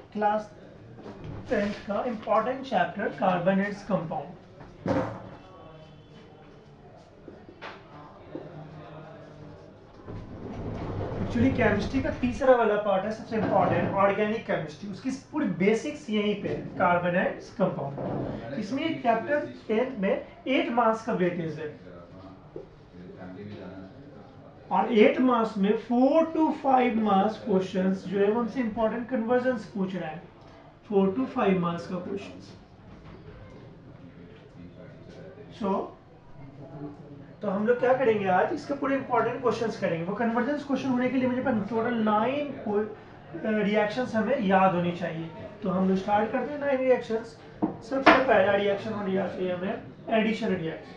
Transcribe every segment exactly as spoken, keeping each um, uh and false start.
Class tenth का important chapter carbonates compound. Actually chemistry का तीसरा वाला पार्ट है सबसे इंपॉर्टेंट, ऑर्गेनिक केमिस्ट्री। उसकी पूरी बेसिक्स यहीं पे है, कार्बोनेट्स कंपाउंड। इसमें चैप्टर टेंथ में एट मार्क्स का वेटेज है और एट मार्क्स में four to five marks questions जो है उनसे इंपॉर्टेंट कन्वर्जन्स पूछ रहा है। फोर टू फाइव मार्क्स का क्वेश्चन। सो तो हम लोग क्या करेंगे आज, इसके पूरे इंपॉर्टेंट क्वेश्चंस करेंगे। वो कन्वर्जेंस क्वेश्चन होने के लिए मुझे टोटल नाइन रिएक्शंस हमें याद होनी चाहिए। तो हम लोग स्टार्ट करते हैं नाइन रिएक्शंस। सबसे पहला रिएक्शन होनी चाहिए हमें एडिशन रिएक्शन।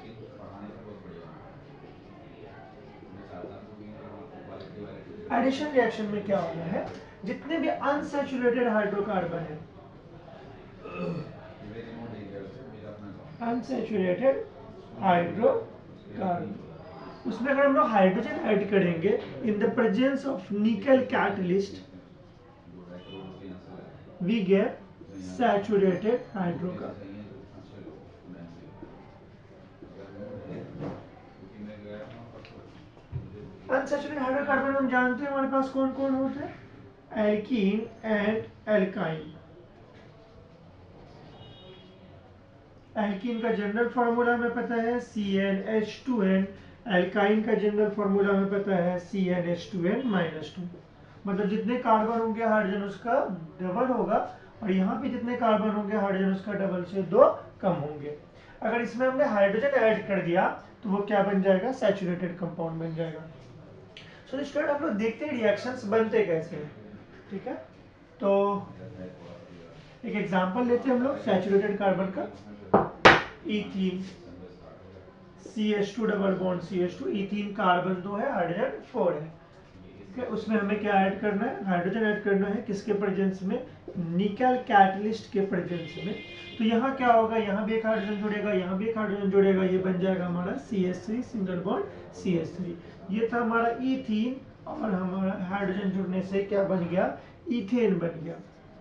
एडिशन रिएक्शन में क्या होना है, जितने भी अनसैचुरेटेड हाइड्रोकार्बन है, अनसैचुरेटेड हाइड्रोकार्बन, उसमें अगर हम लोग हाइड्रोजन ऐड करेंगे in the presence of nickel catalyst, we get saturated hydrocarbon. Unsaturated hydrocarbon हम जानते हैं हमारे पास कौन कौन होते हैं, एल्कीन एंड एल्काइन। एल्कीन का जनरल फार्मूला हमें पता है C n H two n. Alkyne का जनरल फार्मूला हमें पता है C n H two n minus two. मतलब जितने कार्बन होंगे हाइड्रोजन उसका डबल होगा, और यहाँ पे जितने कार्बन होंगे हाइड्रोजन उसका डबल से दो कम होंगे। अगर इसमें हमने हाइड्रोजन ऐड कर दिया तो वो क्या बन जाएगा, सैचुरेटेड कंपाउंड बन जाएगा। सो स्टूडेंट हम लोग देखते हैं रिएक्शंस बनते कैसे हैं, ठीक है। तो एक एग्जांपल लेते हैं हम लोग सैचुरेटेड कार्बन का, ethene C H two double bond C H two, ethene carbon दो है हाइड्रोजन फोर है। okay, उसमें हमें क्या ऐड करना है, हाइड्रोजन ऐड करना है किसके प्रेजेंस में, निकल कैटलिस्ट के प्रेजेंस में। तो यहाँ क्या होगा, यहाँ भी एक हाइड्रोजन जुड़ेगा, यहाँ भी एक हाइड्रोजन जुड़ेगा, ये बन जाएगा हमारा C H three single bond C H three. ये था हमारा इथीन और हमारा हाइड्रोजन जुड़ने से क्या बन गया, इथेन बन गया।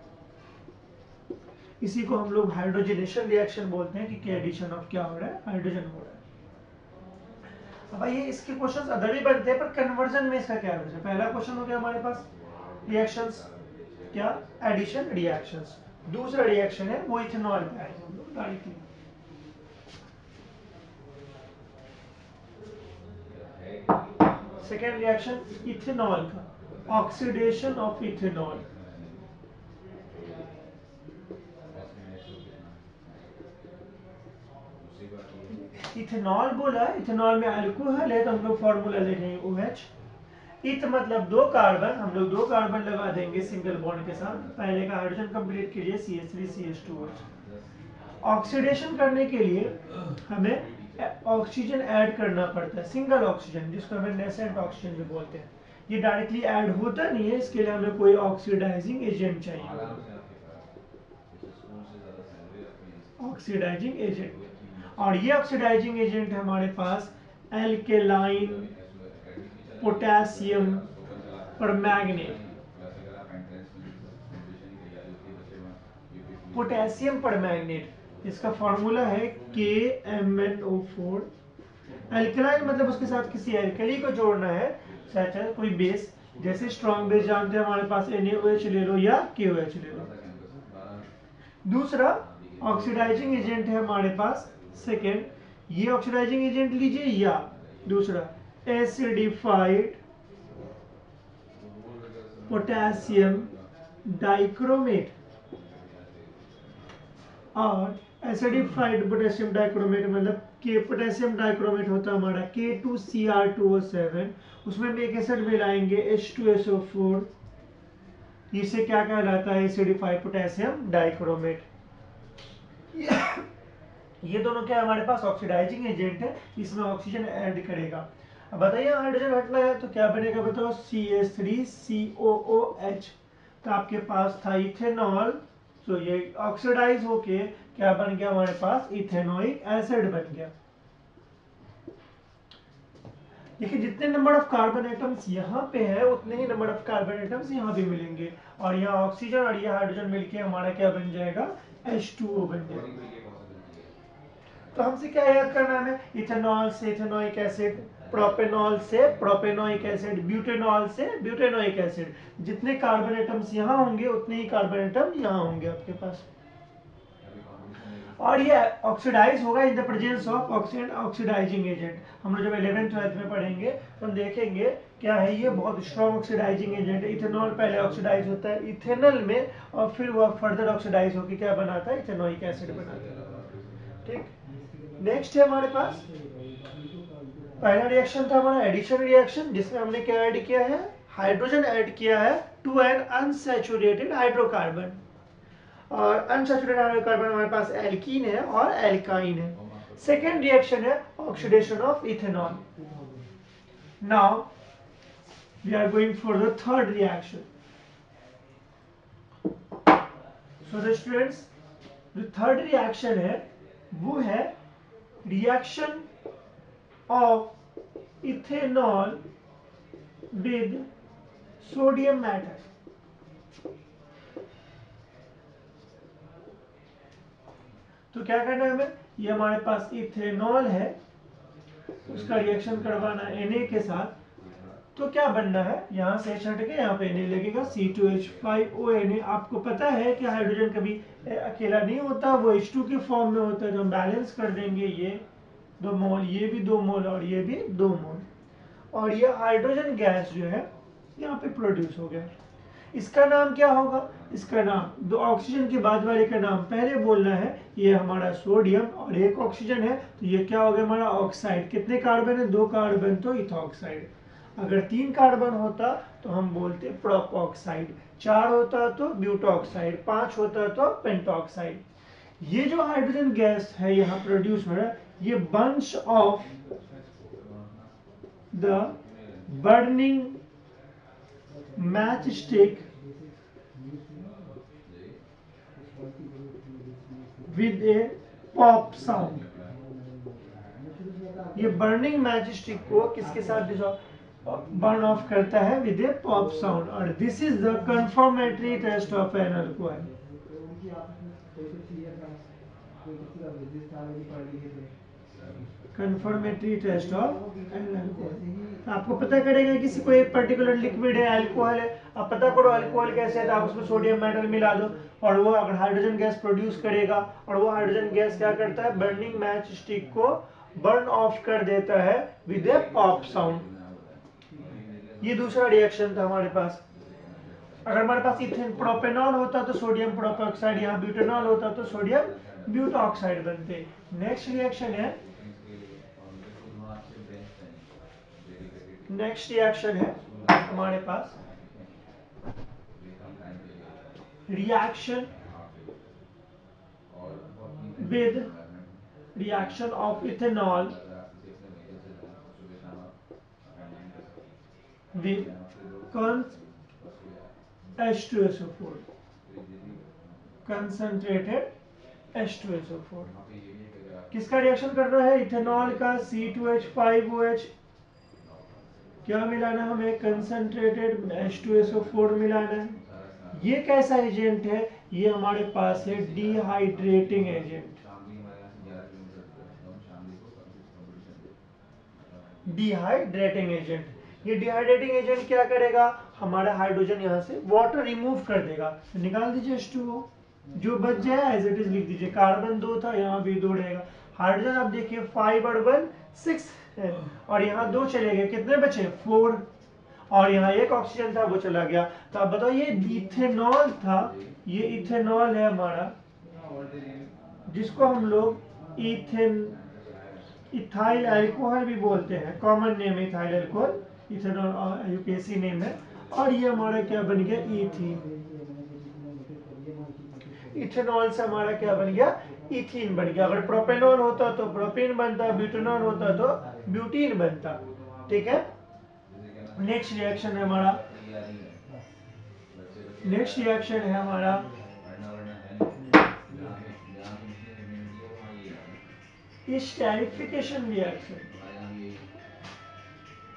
इसी को हम लोग हाइड्रोजनेशन रिएक्शन बोलते हैं कि एडिशन ऑफ क्या हो रहा है, हाइड्रोजन हो रहा है। अब ये इसके क्वेश्चंस अदर भी बनते हैं, पर कन्वर्जन में इसका क्या है। पहला क्वेश्चन हो गया हमारे पास रिएक्शंस क्या, एडिशन रिएक्शंस। दूसरा रिएक्शन है वो इथेनॉल पे आएंगे हम लोग डायरेक्टली। सेकेंड रिएक्शन इथेनॉल का, ऑक्सीडेशन ऑफ इथेनॉल। इथेनॉल बोला, इथेनॉल में अल्कोहल है तो हम लोग फॉर्मूला लिखेंगे ओ एच। इथ मतलब दो कार्बन, हम लोग दो कार्बन लगा देंगे सिंगल बॉन्ड के साथ। पहले का हाइड्रोजन कंप्लीट कीजिए C H three C H two. Oxidation करने के लिए हमें ऑक्सीजन ऐड करना पड़ता है, सिंगल ऑक्सीजन, जिसको हमें नेसेंट ऑक्सीजन भी बोलते हैं। ये डायरेक्टली ऐड होता नहीं है, इसके लिए हमें कोई ऑक्सीडाइजिंग एजेंट चाहिए, ऑक्सीडाइजिंग एजेंट। और ये ऑक्सीडाइजिंग एजेंट है हमारे पास alkaline potassium permanganate. Potassium permanganate, इसका फॉर्मूला है K M N O four. Alkaline मतलब उसके साथ किसी एल्कली को जोड़ना है, सच है कोई बेस, जैसे स्ट्रॉन्ग बेस जानते हैं हमारे पास एन ए ओ एच ले लो या के ओ एच ले लो। दूसरा ऑक्सीडाइजिंग एजेंट है हमारे पास सेकेंड, ये ऑक्सीडाइजिंग एजेंट लीजिए, या दूसरा एसिडिफाइड पोटेशियम डाइक्रोमेट। और एसिडिफाइड पोटेशियम डाइक्रोमेट मतलब के पोटेशियम डाइक्रोमेट होता है हमारा K two C R two O seven. उसमें हम एक एसिड मिलाएंगे H two S O four, इसे क्या कहलाता है, एसिडिफाइड पोटेशियम डाइक्रोमेट। ये दोनों क्या हमारे पास ऑक्सीडाइजिंग एजेंट है, इसमें ऑक्सीजन ऐड करेगा। अब बताइए हाइड्रोजन हटना है तो क्या बनेगा, बताओ C H three C O O H. तो आपके पास था इथेनॉल, तो ये ऑक्सीडाइज होके क्या बन गया हमारे पास, इथेनोइक एसिड बन गया। देखिए जितने नंबर ऑफ कार्बन एटम्स यहाँ पे है उतने ही नंबर ऑफ कार्बन एटम्स यहाँ पे मिलेंगे, और यहाँ ऑक्सीजन और ये हाइड्रोजन मिलके हमारा क्या बन जाएगा, एच टू ओ बन जाएगा। तो हमसे क्या याद करना है, इथेनॉल से इथेनोइक एसिड, प्रोपेनॉल से प्रोपेनोइक एसिड, ब्यूटेनॉल से ब्यूटेनोइक एसिड। जितने कार्बन एटम्स यहाँ होंगे उतने ही कार्बन एटम यहाँ होंगे आपके पास, और ये ऑक्सीडाइज होगा in the presence of oxygen oxidizing agent. हम लोग जब इलेवेंथ ट्वेल्थ में पढ़ेंगे तो हम देखेंगे क्या है, ये बहुत स्ट्रॉन्ग ऑक्सीडाइजिंग एजेंट है। इथेनॉल पहले ऑक्सीडाइज होता है इथेनॉल में, और फिर वह फर्दर ऑक्सीडाइज होकर क्या बनाता है, इथेनोइक एसिड बनाता है। ठीक, नेक्स्ट है हमारे पास पहला रिएक्शन था हमारा एडिशन रिएक्शन, जिसमें हमने क्या ऐड किया है, हाइड्रोजन ऐड किया है टू एन अनसैचुरेटेड हाइड्रोकार्बन, और अनसैचुरेटेड हाइड्रोकार्बन हमारे पास एल्कीन है और एल्काइन है। सेकेंड रिएक्शन है oxidation of ethanol. Now we are going for the third reaction. So the students, जो थर्ड रिएक्शन है वो है reaction of ethanol with sodium metal. तो क्या करना है हमें, ये हमारे पास इथेनॉल है, उसका रिएक्शन करवाना Na के साथ। तो क्या बनना है, यहाँ से H हट के यहाँ पे Na लगेगा, C two H five O N A. आपको पता है कि हाइड्रोजन कभी अकेला नहीं होता, वो एच टू के फॉर्म में होता है। तो हम बैलेंस कर देंगे, ये दो मोल, ये भी दो मोल और ये भी दो मोल, और ये हाइड्रोजन गैस जो है यहाँ पे प्रोड्यूस हो गया। इसका नाम क्या होगा, इसका नाम, दो ऑक्सीजन के बाद वाले का नाम पहले बोलना है। ये हमारा सोडियम और एक ऑक्सीजन है, तो ये क्या हो गया हमारा ऑक्साइड। कितने कार्बन है, दो कार्बन, तो इथॉक्साइड। अगर तीन कार्बन होता तो हम बोलते प्रोपॉक्साइड, चार होता तो ब्यूटॉक्साइड, पांच होता तो पेंटॉक्साइड। ये जो हाइड्रोजन गैस है यहाँ प्रोड्यूस हो रहा है, ये bunch of the burning matchstick with a pop sound। ये बर्निंग मैच स्टिक को किसके साथ बर्न ऑफ करता है, विद ए पॉप साउंड। और this is the confirmatory test of an alcohol. Confirmatory test of an alcohol. आपको पता करेगा किसी को एक पर्टिकुलर लिक्विड है, अल्कोहल है, आप पता करो अल्कोहल कैसे है, तो आप उसमें सोडियम मेटल मिला दो, और वो अगर हाइड्रोजन गैस प्रोड्यूस करेगा, और वो हाइड्रोजन गैस क्या करता है, बर्निंग मैच स्टिक को बर्न ऑफ कर देता है विद ए पॉप साउंड। ये दूसरा रिएक्शन था हमारे पास। अगर हमारे पास इथेन प्रोपेनॉल होता तो सोडियम प्रोपॉक्साइड, यहाँ ब्यूटेनॉल होता तो सोडियम ब्यूटॉक्साइड बनते। नेक्स्ट रिएक्शन है नेक्स्ट रिएक्शन है हमारे पास reaction with reaction of ethanol with H two S O four, concentrated H two S O four. किसका रिएक्शन कर रहा है, इथेनॉल का, C two H five O H. क्या मिलाना हमें, concentrated H two S O four मिलाना है। ये कैसा एजेंट है, ये हमारे पास है डिहाइड्रेटिंग एजेंट। डिहाइड्रेटिंग एजेंट, ये डिहाइड्रेटिंग एजेंट क्या करेगा, हमारा हाइड्रोजन यहाँ से वाटर रिमूव कर देगा। तो निकाल दीजिए एच टू ओ, जो बच जाए एज इट इज लिख दीजिए। कार्बन दो था, यहाँ भी दो रहेगा। हाइड्रोजन आप देखिए फाइव और वन सिक्स है, और यहाँ दो चले गए, कितने बचे, फोर, और यहाँ एक ऑक्सीजन था वो चला गया। तो आप बताओ, ये इथेनॉल था, ये इथेनॉल है हमारा, जिसको हम लोग इथेन इथाइल अल्कोहल भी बोलते हैं, कॉमन नेम है ethyl alcohol, ethanol IUPAC name है। और ये हमारा क्या बन गया, इथीन। इथेनॉल से हमारा क्या बन गया, इथीन बन गया। अगर प्रोपेनॉल होता तो प्रोपेन बनता, ब्यूटेनॉल होता तो ब्यूटीन बनता। ठीक है। नेक्स्ट रिएक्शन है हमारा नेक्स्ट रिएक्शन है हमारा स्टेरिफिकेशन रिएक्शन।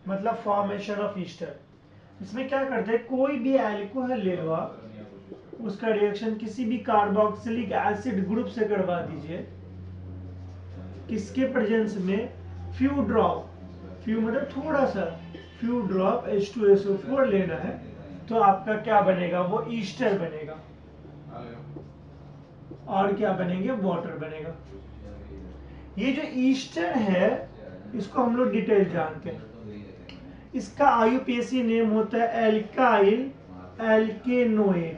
मतलब फॉर्मेशन ऑफ ईस्टर। इसमें क्या करते हैं, कोई भी अल्कोहल ले लो आप, उसका रिएक्शन किसी भी कार्बोक्सिलिक एसिड ग्रुप से करवा दीजिए, किसके प्रेजेंस में, फ्यू ड्रॉप, फ्यू मतलब थोड़ा सा, few drop H two S O four लेना है, तो आपका क्या बनेगा, वो ईस्टर बनेगा, और क्या बनेंगे, वाटर बनेगा। ये जो ईस्टर है इसको हम लोग डिटेल जानते हैं। इसका I U P A C name होता है एल्काइल एल्केनोएट,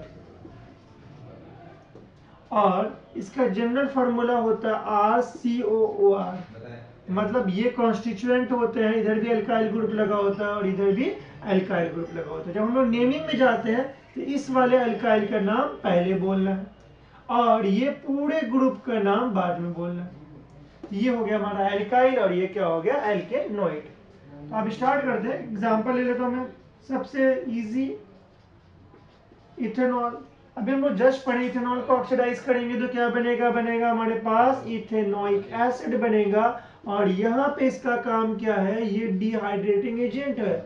और इसका जनरल फार्मूला होता है R C O O R. मतलब ये कॉन्स्टिट्यूएंट होते हैं, इधर भी अल्काइल ग्रुप लगा होता है और इधर भी अल्काइल ग्रुप लगा होता है। जब हम लोग नेमिंग में जाते हैं तो इस वाले अल्काइल का नाम पहले बोलना है और ये पूरे ग्रुप का नाम बाद में बोलना है। ये हो गया हमारा एल्काइल और ये क्या हो गया, एल्केनोएट। तो अब स्टार्ट करते हैं, एग्जांपल ले लेता हूं मैं, सबसे इजी इथेनॉल। अभी हम लोग जस्ट पढ़े, इथेनॉल को ऑक्सीडाइज करेंगे तो क्या बनेगा, बनेगा हमारे पास इथेनोइक एसिड बनेगा, और यहाँ पे इसका काम क्या है, ये डिहाइड्रेटिंग एजेंट है।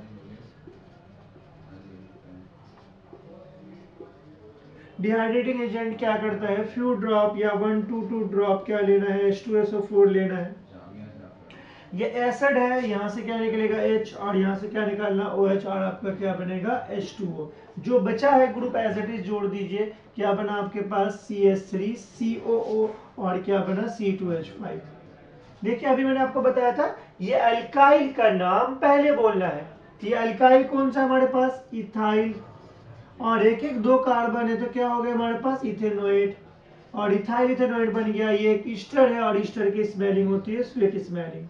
डिहाइड्रेटिंग एजेंट क्या करता है, फ्यू ड्रॉप या वन टू टू ड्रॉप क्या लेना है, H two S O four लेना है। ये एसिड है, यहाँ से क्या निकलेगा H, और यहाँ से क्या निकालना OH, और आपका क्या बनेगा एच टू ओ। जो बचा है ग्रुप एज इट इज जोड़ दीजिए, क्या बना आपके पास सी एच थ्री सी ओ ओ, और क्या बना सी टू एच फाइव। देखिए अभी मैंने आपको बताया था ये अल्काइल का नाम पहले बोलना है। ये अल्काइल कौन सा हमारे पास, इथाइल, और एक एक दो कार्बन है तो क्या हो गया हमारे पास इथेनोएट, और इथाइल इथेनोएट बन गया। ये एक ईस्टर है और ईस्टर की स्मेलिंग होती है स्वीट स्मेलिंग।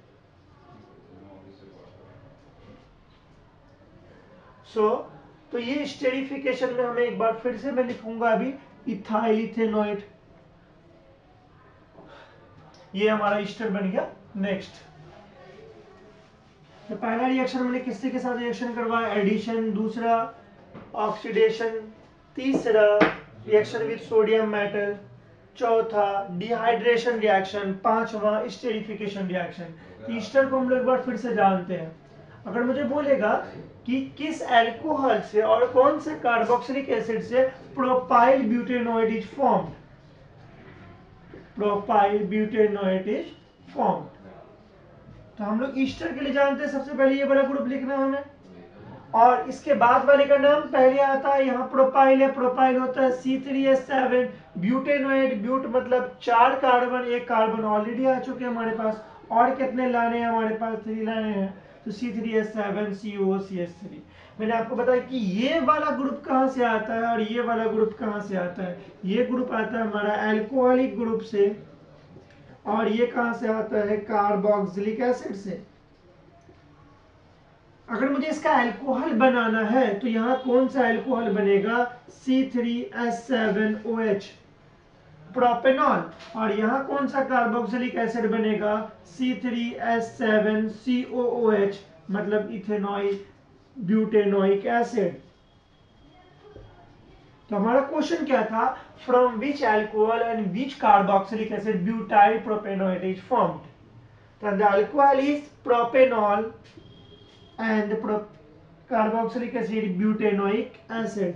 सो so, तो ये स्टेरिफिकेशन में हमें एक बार फिर से मैं लिखूंगा अभी इथाइल इथेनोएट, ये हमारा ईस्टर बन गया। नेक्स्ट, तो पहला रिएक्शन मैंने किससे के साथ रिएक्शन करवाया, एडिशन, दूसरा ऑक्सीडेशन, तीसरा रिएक्शन विद सोडियम मेटल, चौथा डिहाइड्रेशन रिएक्शन, पांचवा स्टेरिफिकेशन रिएक्शन। ईस्टर को हम लोग एक बार फिर से जानते हैं। अगर मुझे बोलेगा कि किस अल्कोहल से और कौन से कार्बोक्सिलिक एसिड से propyl butanoate is formed, propyl butanoate is formed, तो हम लोग ईस्टर के लिए जानते हैं सबसे पहले ये वाला ग्रुप लिखना है हमें, और इसके बाद वाले का नाम पहले आता है, यहाँ प्रोपाइल है, प्रोपाइल होता है C three H seven, butanoate, but मतलब चार कार्बन, एक कार्बन ऑलरेडी आ चुके हैं हमारे पास, और कितने लाने हैं हमारे पास, थ्री लाने हैं, तो C three H seven C O C H three. मैंने आपको बताया कि ये वाला ग्रुप कहां से आता है और ये वाला ग्रुप कहां से आता है। ये ग्रुप आता है हमारा अल्कोहलिक ग्रुप से, और ये कहां से आता है, कार्बोक्सिलिक एसिड से। अगर मुझे इसका अल्कोहल बनाना है तो यहाँ कौन सा अल्कोहल बनेगा, C three H seven O H, propanol, और यहाँ कौन सा कार्बोक्सिलिक एसिड बनेगा, C three H seven C O O H, मतलब इथेनॉइक ब्यूटेनोइक एसिड। तो हमारा क्वेश्चन क्या था, from which alcohol and which carboxylic acid butyl propanoate is formed. तो the alcohol is propanol and the pro carboxylic acid butanoic acid।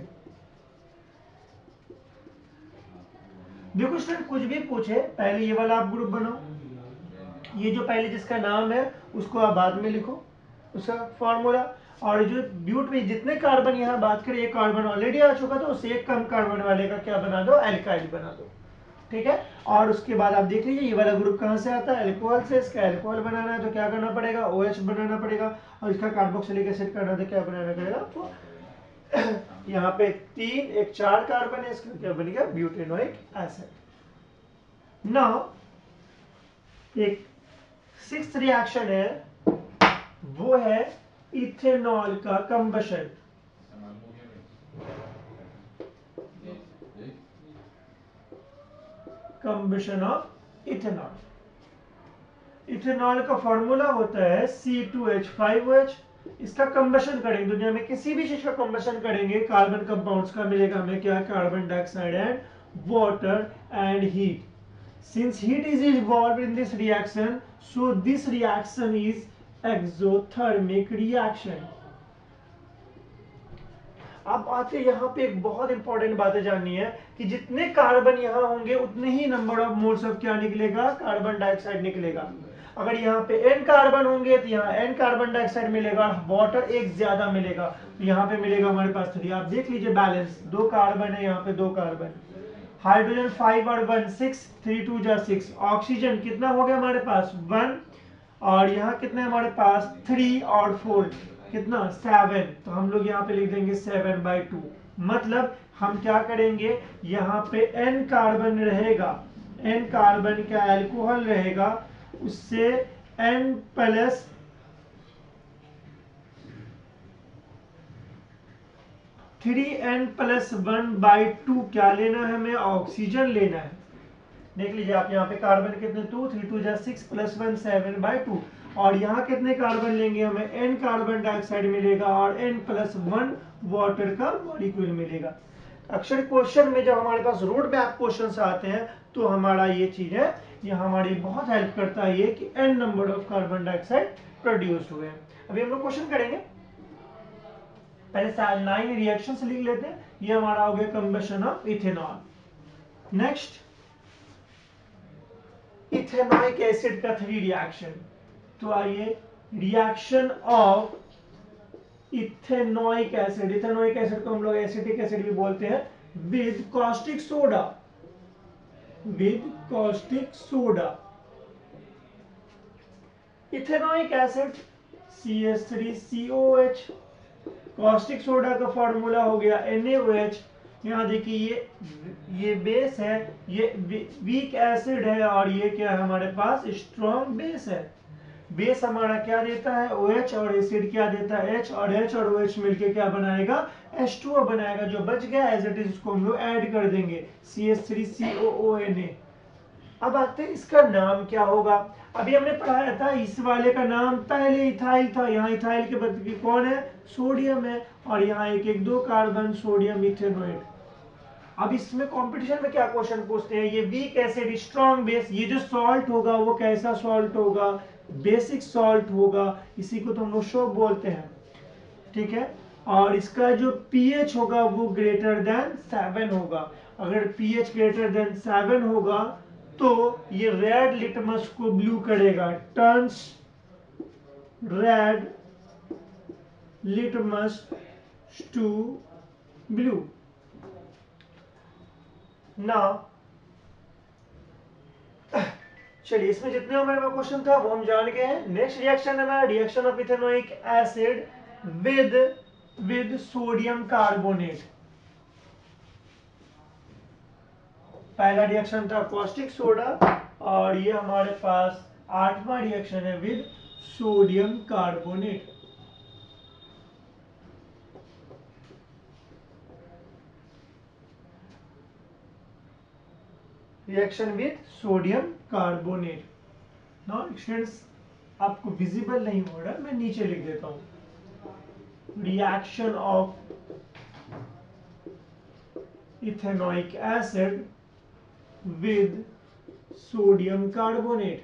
देखो student कुछ भी पूछे पहले ये वाला आप ग्रुप बनाओ, ये जो पहले जिसका नाम है उसको आप बाद में लिखो उसका फॉर्मूला, और जो ब्यूट में जितने कार्बन यहाँ बात करें, एक कार्बन ऑलरेडी आ चुका तो उससे एक कम कार्बन वाले का क्या बना दो, एल्काइल बना दो, ठीक है। और उसके बाद आप देख लीजिए ये वाला ग्रुप कहां से आता है, अल्कोहल से। इसका अल्कोहल बनाना है तो क्या करना पड़ेगा, OH बनाना पड़ेगा, और इसका कार्बोक्सिलिक एसिड करना है तो क्या बनाना पड़ेगा आपको, यहाँ पे तीन एक चार कार्बन है, इसका क्या बनेगा, ब्यूटेनोइक एसिड। नाउ एक सिक्स्थ रिएक्शन है, वो है इथेनॉल का combustion. Combustion of ethanol. Ethanol का फॉर्मूला होता है C two H five O H. इसका कंबशन करेंगे, दुनिया में किसी भी चीज का कंबशन करेंगे, कार्बन कंपाउंड्स का मिलेगा हमें क्या, carbon dioxide and water and heat. Since heat is involve in this reaction, so this reaction is exothermic reaction. अब आते यहाँ पे एक बहुत इंपॉर्टेंट बातें जाननी है कि जितने कार्बन यहाँ होंगे उतने ही नंबर ऑफ मोल्स ऑफ क्या निकलेगा, कार्बन डाइऑक्साइड निकलेगा। अगर यहाँ पे n कार्बन होंगे तो यहाँ n कार्बन डाइऑक्साइड मिलेगा और वाटर एक ज्यादा मिलेगा, तो यहाँ पे मिलेगा हमारे पास थ्री। आप देख लीजिए बैलेंस, दो कार्बन है यहाँ पे, दो कार्बन। हाइड्रोजन फाइव और वन सिक्स, थ्री टू जा सिक्स। ऑक्सीजन कितना हो गया हमारे पास, वन, और यहाँ कितने हमारे पास, थ्री और फोर, कितना, सेवन। तो हम लोग यहाँ पे लिख देंगे सेवन बाई टू। मतलब हम क्या करेंगे, यहाँ पे n कार्बन रहेगा, n कार्बन का अल्कोहल रहेगा, उससे n plus three n plus one by two क्या लेना है, हमें ऑक्सीजन लेना है। देख लीजिए आप यहाँ पे कार्बन कितने, टू, थ्री टू जा six plus one, seven by two. और यहाँ कितने कार्बन लेंगे, हमें n कार्बन डाइऑक्साइड मिलेगा और n प्लस वन वाटर का मॉलिक्यूल मिलेगा। अक्सर क्वेश्चन में जब हमारे पास रोड मैप क्वेश्चन आते हैं तो हमारा ये चीज है, ये हमारी बहुत हेल्प करता है ये कि n number of carbon dioxide produce हुए हैं। अभी हम लोग क्वेश्चन करेंगे, पहले नाइन रिएक्शन लिख लेते हैं। ये हमारा हो गया combustion of ethanol. Next, ethanoic acid का थ्री रिएक्शन। तो आइए, reaction of ethanoic acid, ethanoic acid को हम लोग एसिटिक एसिड भी बोलते हैं, with caustic soda, with caustic soda. Ethanoic acid C H three C O H, caustic soda का फॉर्मूला हो गया एन ए ओ एच। यहाँ देखिए ये ये बेस है, ये वीक एसिड है और ये क्या है हमारे पास, स्ट्रॉन्ग बेस है। बेस हमारा क्या देता है, OH, और एसिड क्या देता है, H, और H और OH मिलके क्या बनाएगा, एच टू ओ बनाएगा। जो बच गया एज इट इज उसको हम लोग ऐड कर देंगे, C H three C O O N A. अब आते हैं इसका नाम क्या होगा। अभी हमने पढ़ाया था इस वाले का नाम पहले इथाइल था, यहाँ इथाइल के बदले कौन है, सोडियम है, और यहाँ एक एक दो कार्बन, सोडियम इथेनोएट। अब इसमें कंपटीशन में क्या क्वेश्चन पूछते हैं, ये वीक एसिड स्ट्रॉन्ग बेस, ये जो सॉल्ट होगा वो कैसा सॉल्ट होगा, बेसिक सॉल्ट होगा, इसी को तो हम लोग शोक बोलते हैं, ठीक है। और इसका जो पीएच होगा वो ग्रेटर देन सेवन होगा। अगर पीएच ग्रेटर देन सेवन होगा तो ये रेड लिटमस को ब्लू करेगा, turns red litmus to blue. ना चलिए, इसमें जितने हमारे पास क्वेश्चन था वो हम जान गए हैं। नेक्स्ट रिएक्शन है हमारा reaction of ethanoic acid with with sodium carbonate. पहला रिएक्शन था कॉस्टिक सोडा, और ये हमारे पास आठवां रिएक्शन है with sodium carbonate. Reaction with sodium carbonate. Now students, आपको विजिबल नहीं हो रहा, मैं नीचे लिख देता हूं। Reaction of ethanoic acid with sodium carbonate.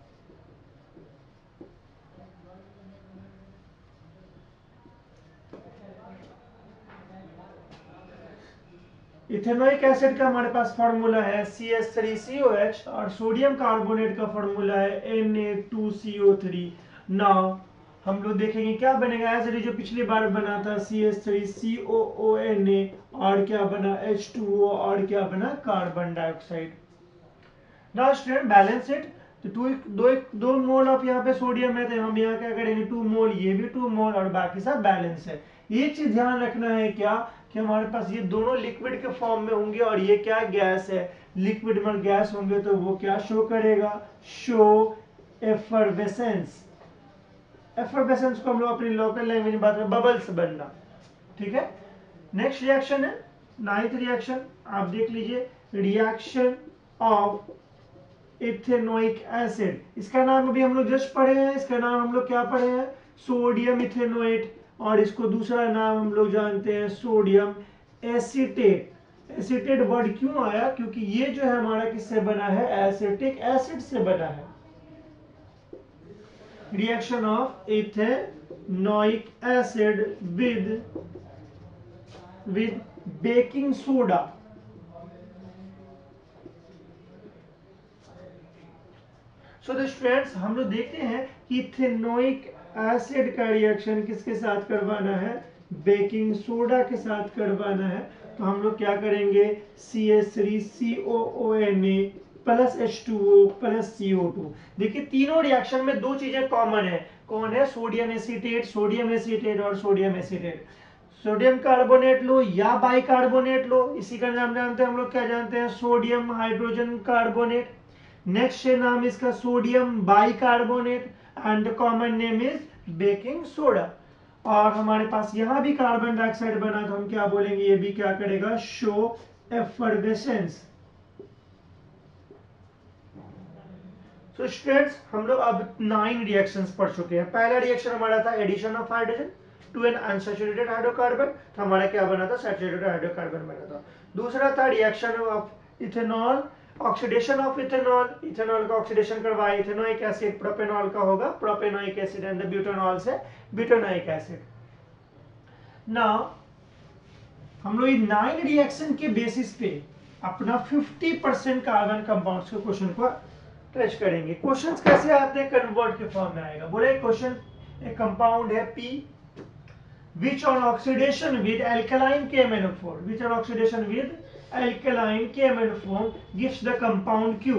Ethanoic acid का हमारे पास फॉर्मूला है C H three C O H, और सोडियम कार्बोनेट का फॉर्मूला है N A two C O three. Now हम लोग देखेंगे क्या बनेगा, एसिड जो पिछली बार बना था C H three C O O N A, और क्या बना एच टू ओ, और क्या बना carbon dioxide. Now student balance it, तो टू दो दो मोल ऑफ यहाँ पे सोडियम है, तो हम यहाँ क्या करेंगे, टू मोल, ये भी टू मोल, और बाकी सब बैलेंस है। एक चीज ध्यान रखना है क्या, कि हमारे पास ये दोनों लिक्विड के फॉर्म में होंगे और ये क्या गैस है। लिक्विड में गैस होंगे तो वो क्या शो करेगा, शो एफरवेसेंस। एफरवेसेंस को हम लोग अपनी लोकल लैंग्वेज में बात में बबल्स बनना, ठीक है। नेक्स्ट रिएक्शन है नाइन्थ रिएक्शन, आप देख लीजिए, रिएक्शन ऑफ इथेनोइक एसिड। इसका नाम अभी हम लोग जस्ट पढ़े हैं, इसका नाम हम लोग क्या पढ़े हैं, सोडियम इथेनोएट, और इसको दूसरा नाम हम लोग जानते हैं सोडियम एसीटेट। एसीटेट वर्ड क्यों आया, क्योंकि ये जो है हमारा किससे बना है, एसिटिक एसिड से बना है। Reaction of ethanoic acid with with baking soda. So the students, हम लोग देखते हैं कि इथेनोइक एसिड का रिएक्शन किसके साथ करवाना है, बेकिंग सोडा के साथ करवाना है। तो हम लोग क्या करेंगे, C H three C O O N A plus H two O plus C O two. देखिए तीनों रिएक्शन में दो चीजें कॉमन है, कौन है, सोडियम एसीटेट, सोडियम एसीटेट और सोडियम एसीटेट। सोडियम कार्बोनेट लो या बाइकार्बोनेट लो, इसी का नाम जानते हैं हम लोग, क्या जानते हैं, सोडियम हाइड्रोजन कार्बोनेट। नेक्स्ट नाम इसका sodium bicarbonate and the common name is baking soda. और हमारे पास यहां भी कार्बन डाइऑक्साइड बना, तो हम क्या बोलेंगे, ये भी क्या करेगा, शो एफर्वेसेंस। सो स्टूडेंट्स, हम लोग अब नाइन रिएक्शंस पढ़ चुके हैं। पहला रिएक्शन हमारा था addition of hydrogen to an unsaturated hydrocarbon, तो हमारा क्या बना था, सैचुरेटेड हाइड्रोकार्बन बना था। दूसरा था reaction of ethanol, oxidation of ethanol, ethanol का ऑक्सीडेशन करवाया, इथेनोइक एसिड प्रोपेनॉल का होगा प्रोपेनोइक एसिड एंड ब्यूटानॉल से ब्यूटानोइक एसिड। नाउ हम लोग इन नाइन रिएक्शन के बेसिस पे अपना फिफ्टी परसेंट कार्बन कंपाउंड्स के क्वेश्चन को टच करेंगे। क्वेश्चंस कैसे आते हैं, कन्वर्ट के फॉर्म में आएगा। बोले क्वेश्चन, एक कंपाउंड है P which on oxidation with alkaline K M N O four, which on oxidation with alkaline K M N O four gives the compound Q।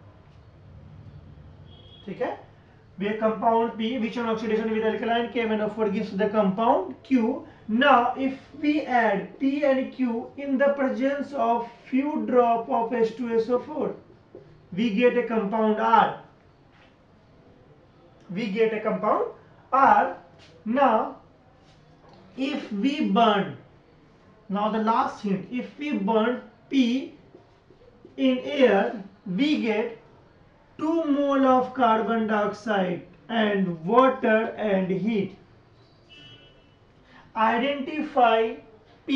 ठीक है, we compound P which on oxidation with alkaline K M N O four gives the compound Q। Now if we add P and Q in the presence of few drop of H two S O four, we get a compound R, we get a compound R। Now if we burn, now the last hint, if we burn P in air, we get two mole of carbon dioxide and water and heat। Identify P,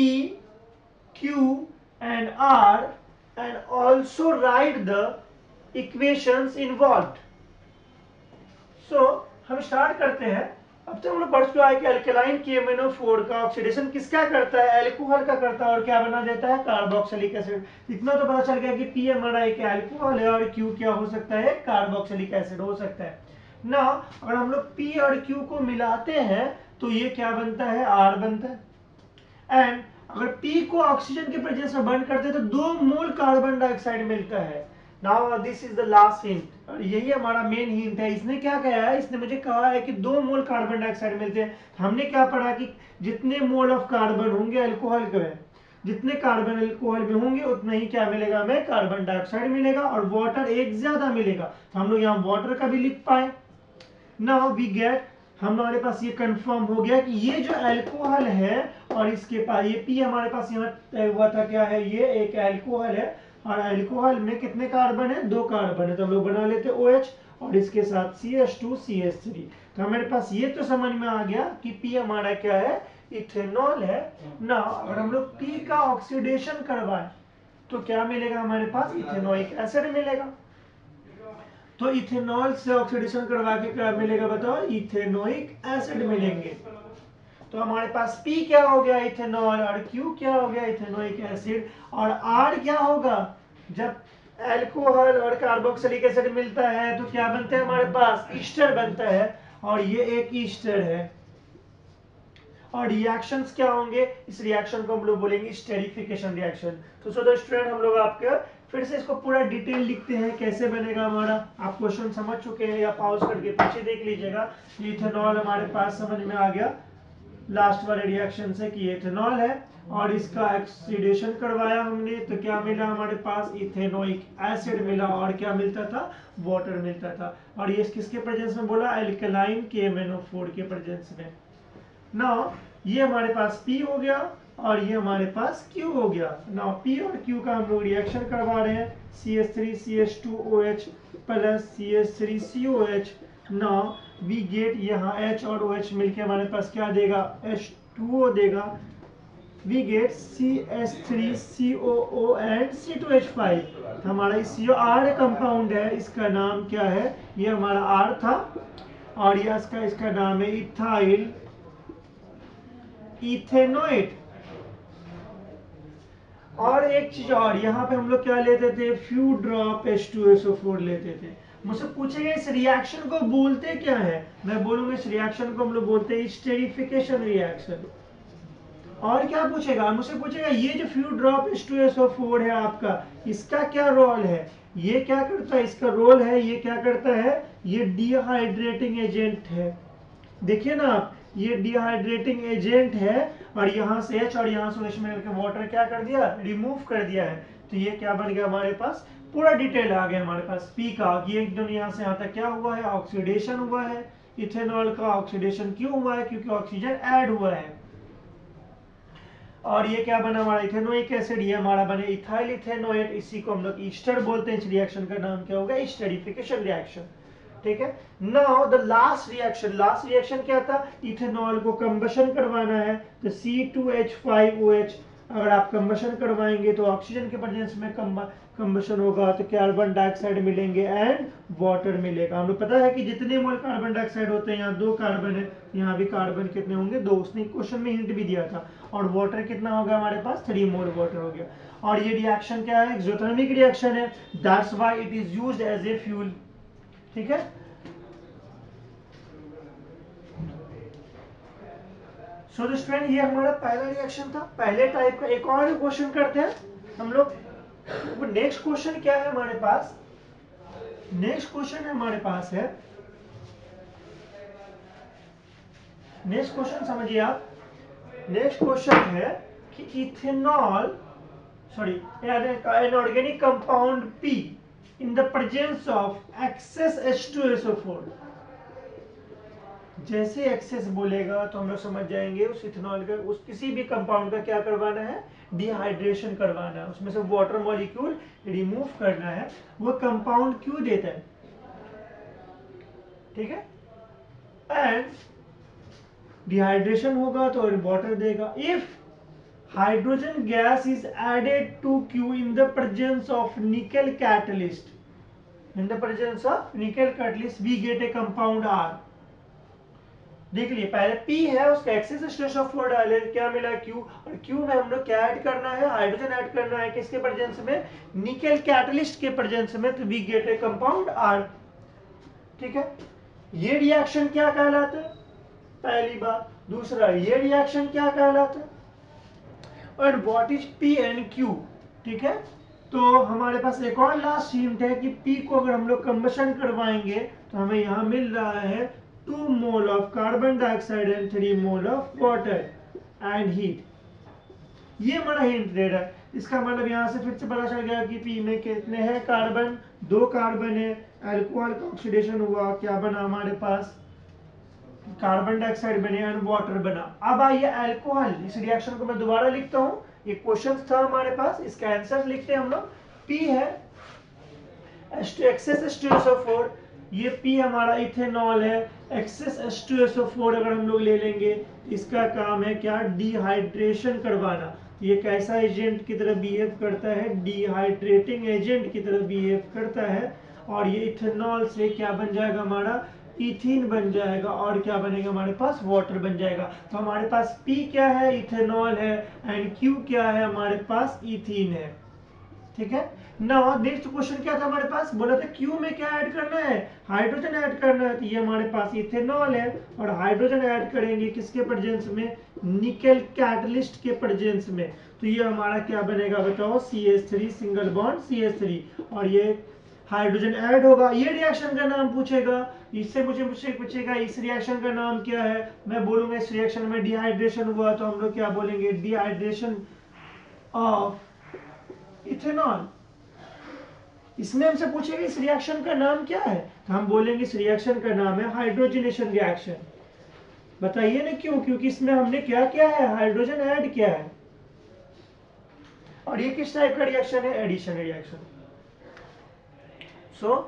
Q and R and also write the equations involved। so हम start करते हैं। अब तक हम लोग पढ़ चुका है कि अल्कलाइन के एम एन ओ फोर का ऑक्सीडेशन किसका करता है, एल्कोहल का करता है, और क्या बना देता है, कार्बोक्सिलिक एसिड। इतना तो पता चल गया कि पी हमारा एक एल्कोहल है और क्यू क्या हो सकता है, कार्बोक्सिलिक एसिड हो सकता है ना। अगर हम लोग पी और क्यू को मिलाते हैं तो ये क्या बनता है, आर बनता है। एंड अगर पी को ऑक्सीजन के प्रेजेंस में बर्न करते हैं तो दो मोल कार्बन डाइऑक्साइड मिलता है। Now this is the last hint, और यही हमारा मेन हिंट है। इसने क्या कहा है, इसने मुझे कहा है कि दो मोल कार्बन डाइऑक्साइड मिलते हैं। हमने क्या पढ़ा कि जितने मोल ऑफ कार्बन होंगे अल्कोहल के, जितने कार्बन अल्कोहल में होंगे उतना ही क्या मिलेगा, हमें कार्बन डाइऑक्साइड मिलेगा, और वाटर एक ज्यादा मिलेगा। तो हम लोग यहाँ वाटर का भी लिख पाए। नाउ वी गेट, हमारे पास ये कंफर्म हो गया कि ये जो अल्कोहल है और इसके पास ये पी हमारे पास यहाँ तय हुआ था, क्या है, ये एक अल्कोहल है और अल्कोहल में कितने कार्बन है, दो कार्बन है। तो हम लोग बना लेते OH और इसके साथ C H two C H three. तो हमारे पास ये तो समझ में आ गया कि P हमारा क्या है, इथेनॉल है ना। अगर हम लोग P का ऑक्सीडेशन करवाए तो क्या मिलेगा हमारे पास, इथेनोइक एसिड मिलेगा। तो इथेनॉल से ऑक्सीडेशन करवा के क्या मिलेगा बताओ, इथेनोइक एसिड मिलेंगे। तो हमारे पास P क्या हो गया, इथेनॉल, और Q क्या हो गया, इथेनोइक एसिड, और R क्या होगा, जब अल्कोहल और कार्बोक्सिलिक एसिड मिलता है तो क्या बनता है हमारे पास, ईस्टर बनता है, और ये एक ईस्टर है। और रिएक्शंस क्या होंगे, इस रिएक्शन को हम लोग बोलेंगे स्टेरिफिकेशन रिएक्शन। तो सो द स्टूडेंट, हम लोग आपके फिर से इसको पूरा डिटेल लिखते हैं कैसे बनेगा हमारा। आप क्वेश्चन समझ चुके हैं या पॉज करके पीछे देख लीजिएगा। इथेनॉल हमारे पास समझ में आ गया लास्ट वाले रिएक्शन से कि इथेनॉल है, और इसका ऑक्सीडेशन करवाया हमने तो क्या मिला हमारे पास, इथेनोइक एसिड मिला, और क्या मिलता था, वाटर मिलता था। और ये किसके प्रेजेंस में बोला, अल्कलाइन के एम एन ओ फोर के प्रेजेंस में। नाउ ये हमारे पास P हो गया और ये हमारे पास Q हो गया। नाउ P और Q का हम लोग रिएक्शन करवा रहे हैं, C H three C H two O H plus C H three C O H. Now we get, यहाँ H और OH मिलके हमारे पास क्या देगा, एच टू ओ देगा। We get C H three C O O and C two H five. हमारा इस जो R कंपाउंड है इसका नाम क्या है, ये हमारा R था। और ये इसका इसका नाम है इथाइल इथेनोएट। और एक चीज और, यहाँ पे हम लोग क्या लेते थे, few drop H two S O four लेते थे। मुझसे पूछेगा इस रिएक्शन को बोलते क्या है, मैं बोलूंगा इस रिएक्शन को हम लोग बोलते हैं स्टेरिफिकेशन रिएक्शन। और क्या पूछेगा, मुझसे पूछेगा ये जो few drop H two S O four है आपका, इसका क्या रोल है, ये क्या करता है, इसका रोल है, ये क्या करता है, ये डिहाइड्रेटिंग एजेंट है। देखिए ना आप, ये डिहाइड्रेटिंग एजेंट है और यहाँ से H और यहाँ से OH में करके वाटर क्या कर दिया, रिमूव कर दिया है। तो ये क्या बन गया हमारे पास, पूरा डिटेल आ गया हमारे पास पी का। ये एकदम यहाँ से यहाँ तक क्या हुआ है, ऑक्सीडेशन हुआ है। इथेनॉल का ऑक्सीडेशन क्यों हुआ है, क्योंकि ऑक्सीजन ऐड हुआ है। और ये क्या बना हमारा इथेनोइक एसिड, ये हमारा बने इथाइल इथेनोएट। इसी को हम लोग ईस्टर बोलते हैं। इस रिएक्शन का नाम क्या होगा, स्टेरिफिकेशन रिएक्शन। ठीक है। Now the last reaction, last reaction क्या था, इथेनॉल को कंबशन करवाना है। तो C two H five O H अगर आप कंबशन करवाएंगे तो ऑक्सीजन के प्रेजेंस में कंबशन होगा, तो कार्बन डाइऑक्साइड मिलेंगे एंड वाटर मिलेगा। हमें पता है कि जितने मोल कार्बन डाइऑक्साइड होते हैं, यहाँ दो कार्बन है, यहाँ भी कार्बन कितने होंगे, दो। उसने क्वेश्चन में हिंट भी दिया था। और वाटर कितना होगा हमारे पास, थ्री मोल वाटर हो गया। और ये रिएक्शन क्या है, एक्सोथर्मिक रिएक्शन है, that's why it is used as a fuel. ठीक है। सो so, स्टूडेंट ये हमारा पहला रिएक्शन था, पहले टाइप का। एक और क्वेश्चन करते हैं हम लोग। नेक्स्ट क्वेश्चन क्या है हमारे पास, नेक्स्ट क्वेश्चन है हमारे पास है, नेक्स्ट क्वेश्चन समझिए आप। नेक्स्ट क्वेश्चन है कि ethanol sorry an organic compound P in the presence of excess H two S O four. जैसे एक्सेस बोलेगा तो हम लोग समझ जाएंगे उस इथेनॉल का, उस किसी भी कंपाउंड का क्या करवाना है, डिहाइड्रेशन करवाना है, उसमें से वाटर मॉलिक्यूल रिमूव करना है। वो कंपाउंड क्यों देता है, ठीक है। एंड डिहाइड्रेशन होगा तो वाटर देगा। If hydrogen gas is added to Q in the presence of nickel catalyst, in the presence of nickel catalyst we get a compound R. देख लिए, पहले P है, उसका एक्सेस स्टेट ऑफ फोर डाले, क्या मिला Q। और Q में हम लोग क्या ऐड करना है, हाइड्रोजन ऐड करना है, किसके प्रेजेंस में, निकल कैटलिस्ट के प्रेजेंस में। तो we get a compound R। ठीक है। ये रिएक्शन क्या कहलाता है, पहली बात। दूसरा, ये रिएक्शन क्या कहलाता है, और what is P and Q। ठीक है। तो हमारे पास एक और लास्ट हिंट है कि P को अगर हम लोग कंबशन करवाएंगे तो हमें यहां मिल रहा है two mole of carbon dioxide and three mole of water and heat. ये हमारा हिंट दे रहा है। इसका मतलब यहाँ से फिर से पता चल गया कि पी में कितने हैं कार्बन, दो कार्बन है। अल्कोहल का ऑक्सीडेशन हुआ, क्या बना हमारे पास, कार्बन डाइऑक्साइड बने एंड वाटर बना। अब आइए अल्कोहल, इस रिएक्शन को मैं दोबारा लिखता हूँ। एक क्वेश्चन था हमारे पास, इसका आंसर लिखते हैं हम लोग। पी है excess H two S O four, ये P हमारा इथेनॉल है। Excess H two S O four अगर हम लोग ले लेंगे, इसका काम है क्या, डिहाइड्रेशन करवाना। ये कैसा एजेंट की तरह बिहेव करता है, डिहाइड्रेटिंग एजेंट की तरह बिहेव करता है। और ये इथेनॉल से क्या बन जाएगा हमारा, इथीन बन जाएगा। और क्या बनेगा हमारे पास, वाटर बन जाएगा। तो हमारे पास P क्या है, इथेनॉल है, एंड Q क्या है, हमारे पास इथीन है। ठीक है। नाउ नेक्स्ट क्वेश्चन क्या था हमारे पास, बोला था Q में क्या ऐड करना है, हाइड्रोजन ऐड करना है। तो ये हमारे पास इथेनॉल है और हाइड्रोजन ऐड करेंगे किसके प्रेजेंस में, निकल कैटलिस्ट के प्रेजेंस में। तो ये हमारा क्या बनेगा बताओ, C H three single bond C H three. और ये हाइड्रोजन ऐड होगा। ये रिएक्शन का नाम पूछेगा, इससे मुझे मुझसे पूछेगा इस रिएक्शन का नाम क्या है। मैं बोलूंगा इस रिएक्शन में डिहाइड्रेशन हुआ, तो हम लोग क्या बोलेंगे, डिहाइड्रेशन ऑफ इथेनॉल। इसमें हमसे पूछेगा इस रिएक्शन का नाम क्या है, तो हम बोलेंगे इस रिएक्शन का नाम है हाइड्रोजनेशन रिएक्शन। बताइए ना क्यों, क्योंकि इसमें हमने क्या किया है, हाइड्रोजन ऐड किया है। और ये किस टाइप का रिएक्शन है, एडिशन रिएक्शन। सो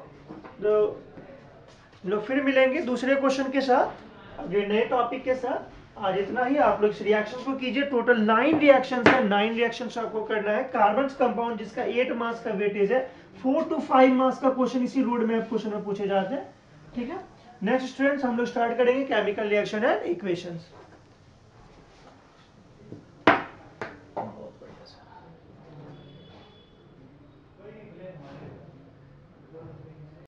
लोग फिर मिलेंगे दूसरे क्वेश्चन के साथ, अगले नए टॉपिक के साथ। आज इतना ही, आप लोग इस रिएक्शन को कीजिए। टोटल नाइन रिएक्शंस है, नाइन रिएक्शंस आपको करना है। कार्बन कंपाउंड जिसका एट मास का वेटेज है, फोर टू फाइव मास का क्वेश्चन इसी रूट में क्वेश्चन में पूछे जाते हैं। ठीक है। नेक्स्ट स्टूडेंट्स हम लोग स्टार्ट करेंगे केमिकल रिएक्शन एंड इक्वेशंस।